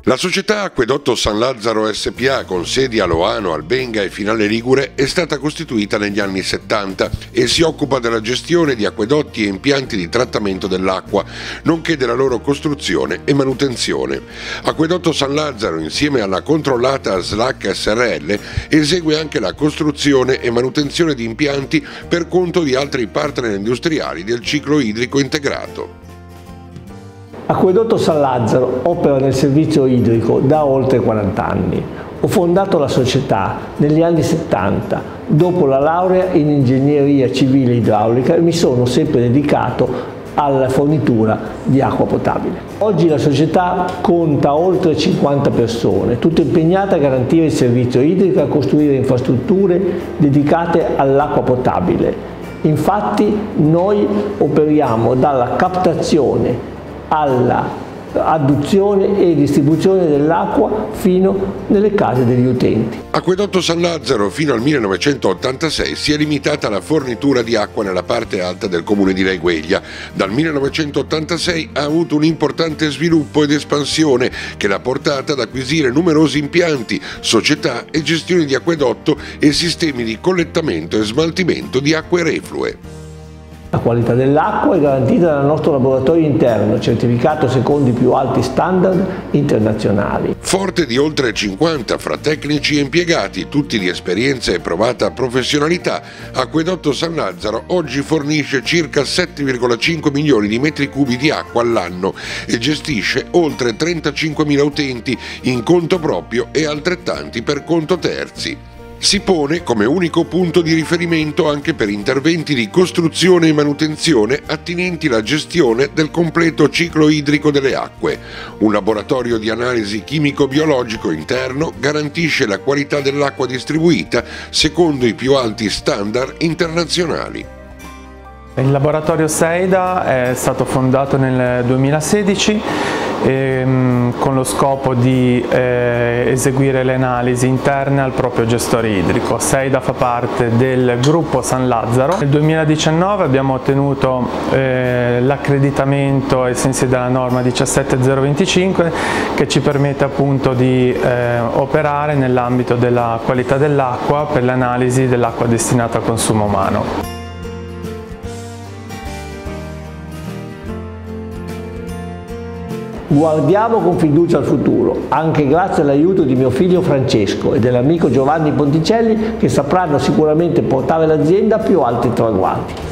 La società Acquedotto San Lazzaro SpA, con sedi a Loano, Albenga e Finale Ligure, è stata costituita negli anni 70 e si occupa della gestione di acquedotti e impianti di trattamento dell'acqua, nonché della loro costruzione e manutenzione. Acquedotto San Lazzaro, insieme alla controllata SLAC Srl, esegue anche la costruzione e manutenzione di impianti per conto di altri partner industriali del ciclo idrico integrato. Acquedotto San Lazzaro opera nel servizio idrico da oltre 40 anni. Ho fondato la società negli anni 70, dopo la laurea in ingegneria civile idraulica, e mi sono sempre dedicato alla fornitura di acqua potabile. Oggi la società conta oltre 50 persone, tutte impegnate a garantire il servizio idrico e a costruire infrastrutture dedicate all'acqua potabile. Infatti noi operiamo dalla captazione alla adduzione e distribuzione dell'acqua fino nelle case degli utenti. Acquedotto San Lazzaro fino al 1986 si è limitata alla fornitura di acqua nella parte alta del comune di Laigueglia. Dal 1986 ha avuto un importante sviluppo ed espansione che l'ha portata ad acquisire numerosi impianti, società e gestioni di acquedotto e sistemi di collettamento e smaltimento di acque reflue. La qualità dell'acqua è garantita dal nostro laboratorio interno, certificato secondo i più alti standard internazionali. Forte di oltre 50 fra tecnici e impiegati, tutti di esperienza e provata professionalità, Acquedotto San Lazzaro oggi fornisce circa 7,5 milioni di metri cubi di acqua all'anno e gestisce oltre 35.000 utenti in conto proprio e altrettanti per conto terzi. Si pone come unico punto di riferimento anche per interventi di costruzione e manutenzione attinenti alla gestione del completo ciclo idrico delle acque. Un laboratorio di analisi chimico-biologico interno garantisce la qualità dell'acqua distribuita secondo i più alti standard internazionali. Il laboratorio SEIDA è stato fondato nel 2016 con lo scopo di eseguire le analisi interne al proprio gestore idrico. SEIDA fa parte del gruppo San Lazzaro. Nel 2019 abbiamo ottenuto l'accreditamento ai sensi della norma 17025 che ci permette appunto di operare nell'ambito della qualità dell'acqua per l'analisi dell'acqua destinata al consumo umano. Guardiamo con fiducia al futuro, anche grazie all'aiuto di mio figlio Francesco e dell'amico Giovanni Ponticelli, che sapranno sicuramente portare l'azienda a più alti traguardi.